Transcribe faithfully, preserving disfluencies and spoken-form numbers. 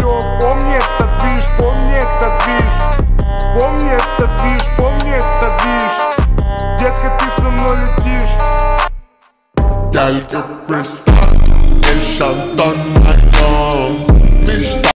все, помни этот движ, помни этот движ. Помни этот движ, помни этот движ. Детка, ты со мной летишь. Girl, get Krista, el Shantan, my